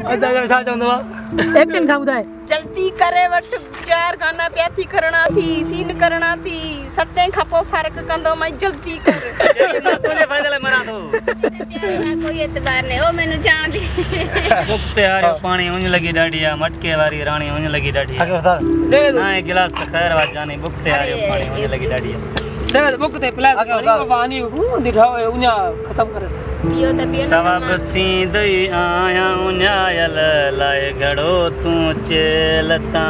अगर सा चंदो एक्टिंग था बुधाए जल्दी करे वठ 4 गाना पिया थी करना थी सीन करना थी सते खपो फर्क कंदो मैं जल्दी कर तोले फायदे मरा दो कोई एतबार नहीं ओ मैंने जान दी मुक्ते हारे पानी उन लगी डाडिया मटके वाली रानी उन लगी डाडिया आगे उस्ताद दे दो एक गिलास तो खैर आवाज जाने मुक्ते हारे पानी उन लगी डाडिया दे दो बुक ते प्लास पानी को दिखाओ उन्या खत्म कर पियो त पियो सवाबती दई आया उन्यायल लाए घड़ो तू चेलता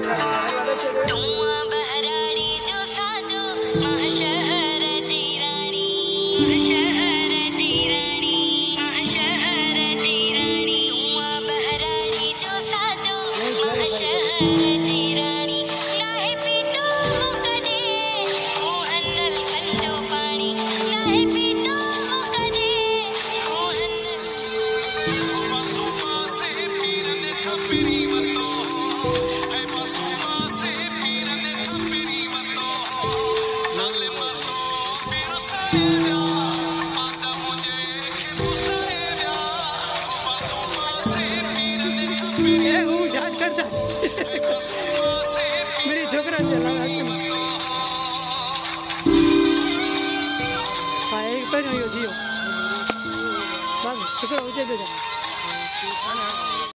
मेरी छोकरा चला एक पर नहीं होती हो बस छोकरा हो जाए